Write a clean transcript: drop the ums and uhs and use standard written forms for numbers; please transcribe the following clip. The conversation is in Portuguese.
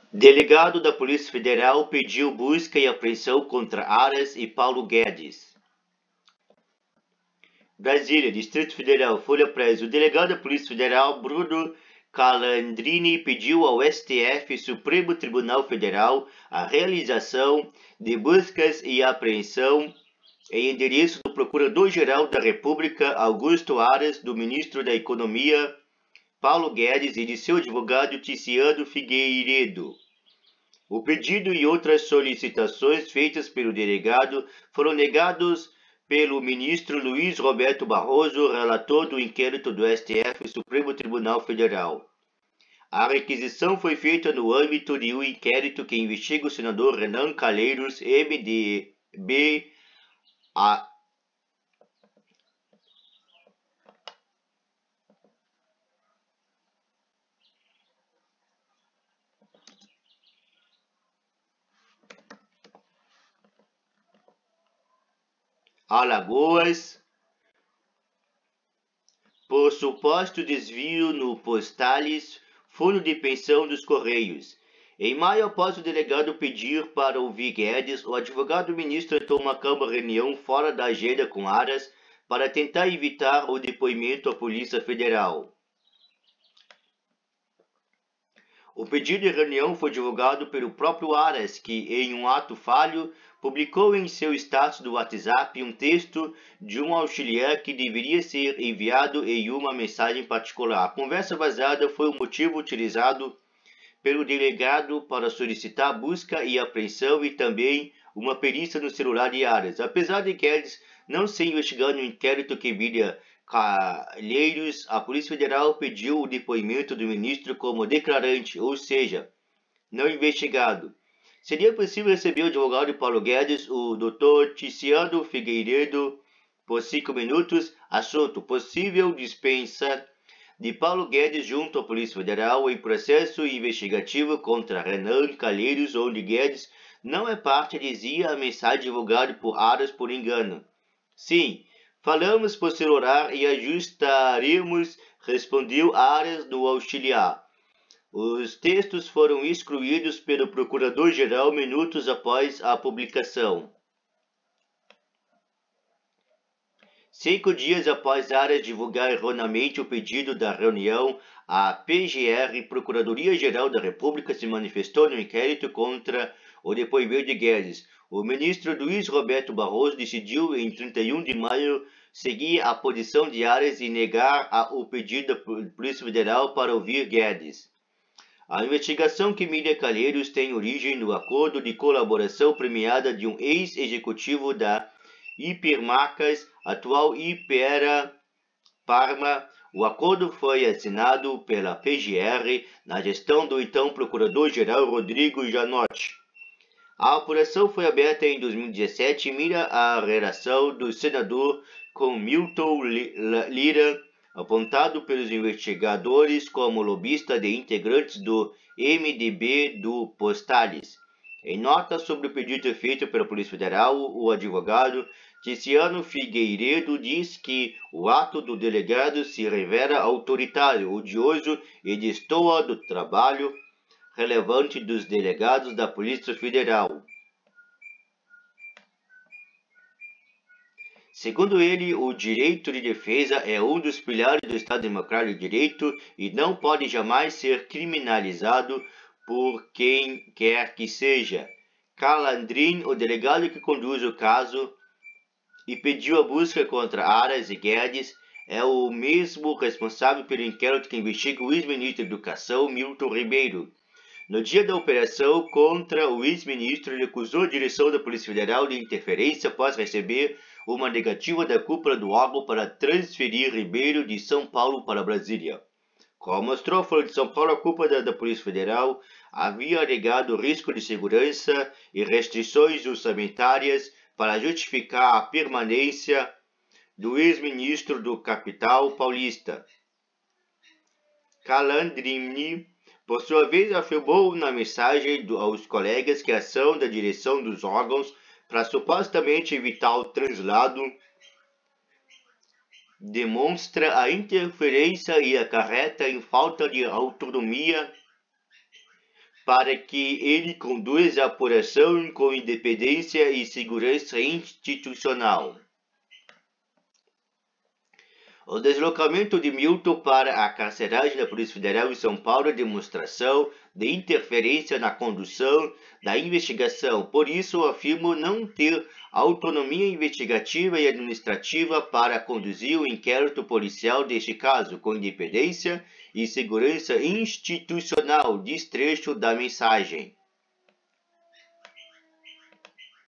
Delegado da Polícia Federal pediu busca e apreensão contra Aras e Paulo Guedes. Brasília, Distrito Federal, Folha Press. O delegado da Polícia Federal, Bruno Calandrini, pediu ao STF, Supremo Tribunal Federal, a realização de buscas e apreensão em endereço do Procurador-Geral da República, Augusto Aras, do Ministro da Economia, Paulo Guedes, e de seu advogado Tiziano Figueiredo. O pedido e outras solicitações feitas pelo delegado foram negados pelo ministro Luiz Roberto Barroso, relator do inquérito do STF, Supremo Tribunal Federal. A requisição foi feita no âmbito de um inquérito que investiga o senador Renan Calheiros, MDB, Alagoas, por suposto desvio no Postales, fundo de pensão dos Correios. Em maio, após o delegado pedir para ouvir Guedes, o advogado-ministro entrou uma reunião fora da agenda com Aras para tentar evitar o depoimento à Polícia Federal. O pedido de reunião foi divulgado pelo próprio Aras, que, em um ato falho, publicou em seu status do WhatsApp um texto de um auxiliar que deveria ser enviado em uma mensagem particular. A conversa vazada foi o motivo utilizado pelo delegado para solicitar busca e apreensão e também uma perícia no celular de Aras. Apesar de Guedes não ser investigado no inquérito que viria Calheiros, a Polícia Federal pediu o depoimento do ministro como declarante, ou seja, não investigado. Seria possível receber o advogado de Paulo Guedes, o Dr. Tiziano Figueiredo, por 5 minutos? Assunto: possível dispensa de Paulo Guedes junto à Polícia Federal em processo investigativo contra Renan Calheiros, onde Guedes não é parte, dizia a mensagem divulgada por Aras por engano. Sim, falamos por celular e ajustaremos, respondeu Aras no auxiliar. Os textos foram excluídos pelo Procurador-Geral minutos após a publicação. 5 dias após Aras divulgar erroneamente o pedido da reunião, a PGR, Procuradoria-Geral da República, se manifestou no inquérito contra o depoimento de Guedes. O ministro Luiz Roberto Barroso decidiu, em 31 de maio, seguir a posição de Aras e negar o pedido da Polícia Federal para ouvir Guedes. A investigação que Miriam Calheiros tem origem no acordo de colaboração premiada de um ex-executivo da Hipermarcas, atual Hypera Parma. O acordo foi assinado pela PGR na gestão do então Procurador-Geral Rodrigo Janotti. A apuração foi aberta em 2017 e mira a relação do senador com Milton Lira, apontado pelos investigadores como lobista de integrantes do MDB do Postales. Em nota sobre o pedido feito pela Polícia Federal, o advogado Tiziano Figueiredo diz que o ato do delegado se revela autoritário, odioso e destoa do trabalho relevante dos delegados da Polícia Federal. Segundo ele, o direito de defesa é um dos pilares do Estado Democrático de Direito e não pode jamais ser criminalizado por quem quer que seja. Calandrini, o delegado que conduz o caso e pediu a busca contra Aras e Guedes, é o mesmo responsável pelo inquérito que investiga o ex-ministro da Educação, Milton Ribeiro. No dia da operação contra o ex-ministro, ele acusou a direção da Polícia Federal de interferência após receber uma negativa da cúpula do órgão para transferir Ribeiro de São Paulo para Brasília. Como mostrou a Folha de São Paulo, a cúpula da Polícia Federal havia alegado risco de segurança e restrições orçamentárias para justificar a permanência do ex-ministro do Capital Paulista. Calandrini, por sua vez, afirmou na mensagem aos colegas que a ação da direção dos órgãos para supostamente evitar o translado demonstra a interferência e acarreta em falta de autonomia para que ele conduza a apuração com independência e segurança institucional. O deslocamento de Milton para a carceragem da Polícia Federal em São Paulo é demonstração de interferência na condução da investigação. Por isso, afirmo não ter autonomia investigativa e administrativa para conduzir o inquérito policial deste caso, com independência e segurança institucional, diz trecho da mensagem.